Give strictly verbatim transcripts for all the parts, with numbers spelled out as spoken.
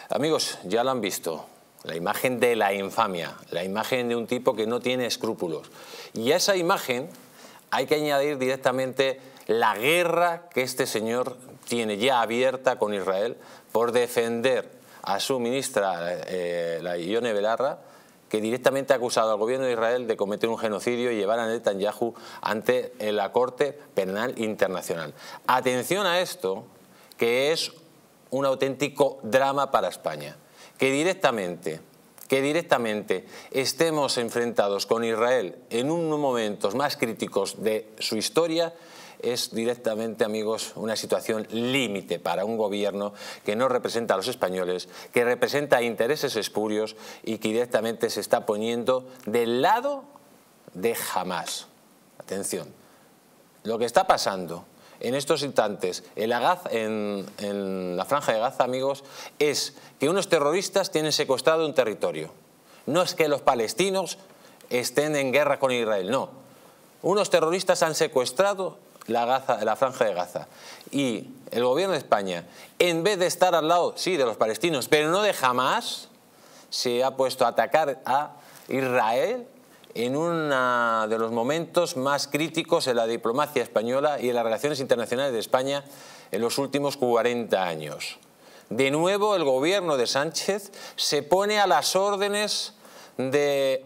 Amigos, ya lo han visto, la imagen de la infamia, la imagen de un tipo que no tiene escrúpulos. Y a esa imagen hay que añadir directamente la guerra que este señor tiene ya abierta con Israel por defender a su ministra, eh, la Ione Belarra, que directamente ha acusado al gobierno de Israel de cometer un genocidio y llevar a Netanyahu ante la Corte Penal Internacional. Atención a esto, que es un auténtico drama para España. Que directamente, que directamente estemos enfrentados con Israel en unos momentos más críticos de su historia es directamente, amigos, una situación límite para un gobierno que no representa a los españoles, que representa intereses espurios y que directamente se está poniendo del lado de Hamás. Atención, lo que está pasando en estos instantes en la, Gaza, en, en la franja de Gaza, amigos, es que unos terroristas tienen secuestrado un territorio. No es que los palestinos estén en guerra con Israel, no. Unos terroristas han secuestrado la, Gaza, la franja de Gaza. Y el gobierno de España, en vez de estar al lado, sí, de los palestinos, pero no de Hamás, se ha puesto a atacar a Israel en uno de los momentos más críticos en la diplomacia española y en las relaciones internacionales de España en los últimos cuarenta años. De nuevo, el gobierno de Sánchez se pone a las órdenes de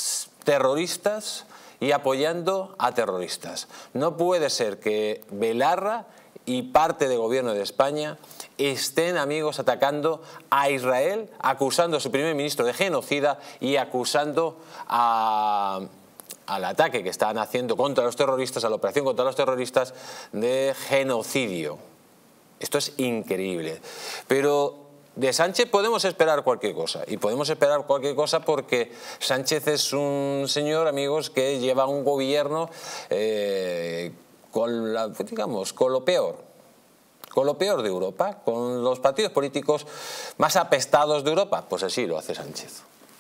terroristas y apoyando a terroristas. No puede ser que Belarra y parte del gobierno de España estén, amigos, atacando a Israel, acusando a su primer ministro de genocida y acusando a, al ataque que están haciendo contra los terroristas, a la operación contra los terroristas, de genocidio. Esto es increíble. Pero de Sánchez podemos esperar cualquier cosa, y podemos esperar cualquier cosa porque Sánchez es un señor, amigos, que lleva un gobierno eh, con, la, digamos, con lo peor, con lo peor de Europa, con los partidos políticos más apestados de Europa. Pues así lo hace Sánchez.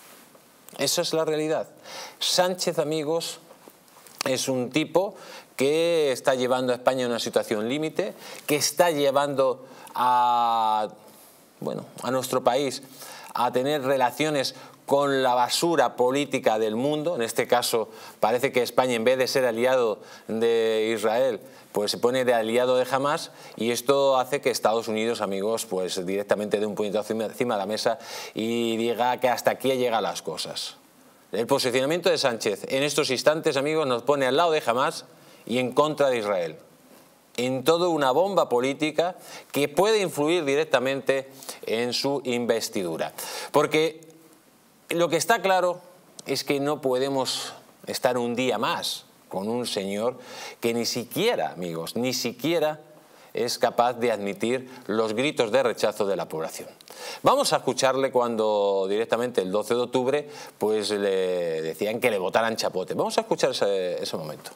Eso es la realidad. Sánchez, amigos, es un tipo que está llevando a España a una situación límite, que está llevando a... bueno, a nuestro país a tener relaciones con la basura política del mundo. En este caso parece que España, en vez de ser aliado de Israel, pues se pone de aliado de Hamás, y esto hace que Estados Unidos, amigos, pues directamente dé un puñetazo encima de la mesa y diga que hasta aquí llegan las cosas. El posicionamiento de Sánchez en estos instantes, amigos, nos pone al lado de Hamás y en contra de Israel, en toda una bomba política que puede influir directamente en su investidura. Porque lo que está claro es que no podemos estar un día más con un señor que ni siquiera, amigos, ni siquiera es capaz de admitir los gritos de rechazo de la población. Vamos a escucharle cuando directamente el doce de octubre pues le decían que le votaran chapote. Vamos a escuchar ese, ese momento.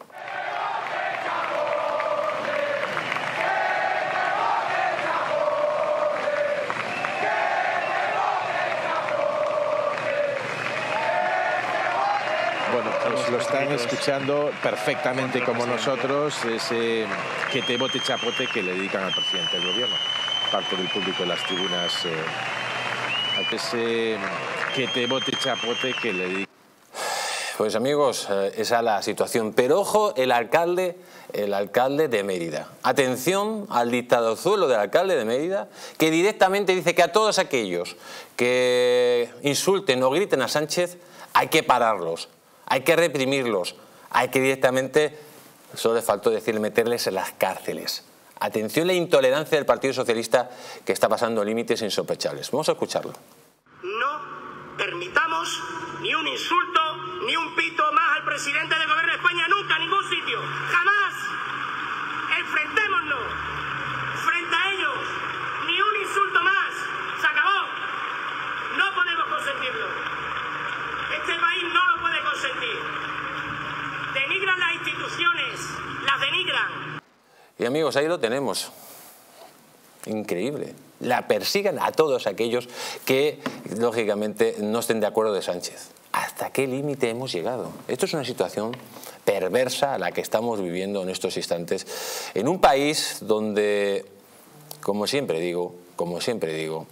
Bueno, pues lo están escuchando perfectamente como nosotros, ese que te vote chapote que le dedican al presidente del gobierno, parte del público de las tribunas, eh, ese que te vote chapote que le dedican. Pues amigos, eh, esa es la situación. Pero ojo, el alcalde, el alcalde de Mérida. Atención al dictadorzuelo del alcalde de Mérida, que directamente dice que a todos aquellos que insulten o griten a Sánchez hay que pararlos. Hay que reprimirlos, hay que directamente, solo le faltó decir, meterles en las cárceles. Atención a la intolerancia del Partido Socialista, que está pasando límites insospechables. Vamos a escucharlo. No permitamos ni un insulto, ni un pito más al presidente del gobierno de España, nunca, en ningún sitio, jamás. Enfrentémonos frente a ellos, ni un insulto más, se acabó. No podemos consentirlo. Este país no lo puede consentir. Denigran las instituciones, las denigran. Y amigos, ahí lo tenemos. Increíble. La persigan a todos aquellos que, lógicamente, no estén de acuerdo de Sánchez. ¿Hasta qué límite hemos llegado? Esto es una situación perversa a la que estamos viviendo en estos instantes, en un país donde, como siempre digo, como siempre digo,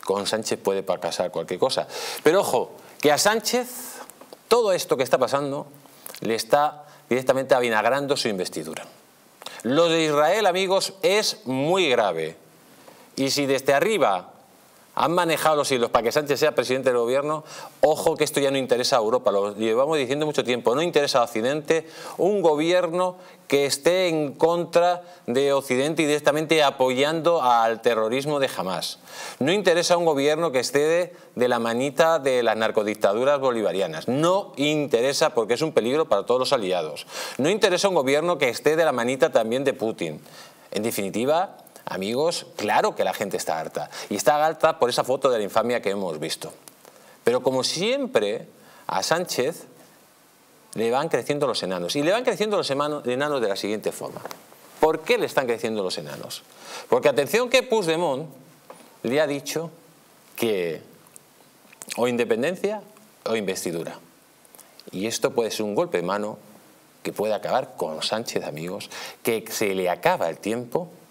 con Sánchez puede pasar cualquier cosa. Pero ojo, que a Sánchez todo esto que está pasando le está directamente avinagrando su investidura. Lo de Israel, amigos, es muy grave. Y si desde arriba han manejado los hilos para que Sánchez sea presidente del gobierno, ojo que esto ya no interesa a Europa, lo llevamos diciendo mucho tiempo, no interesa a Occidente un gobierno que esté en contra de Occidente y directamente apoyando al terrorismo de Hamás. No interesa un gobierno que esté de, de la manita de las narcodictaduras bolivarianas. No interesa porque es un peligro para todos los aliados. No interesa un gobierno que esté de la manita también de Putin. En definitiva, amigos, claro que la gente está harta. Y está harta por esa foto de la infamia que hemos visto. Pero como siempre, a Sánchez le van creciendo los enanos. Y le van creciendo los enanos de la siguiente forma. ¿Por qué le están creciendo los enanos? Porque atención que Puigdemont le ha dicho que o independencia o investidura. Y esto puede ser un golpe de mano que puede acabar con Sánchez, amigos, que se le acaba el tiempo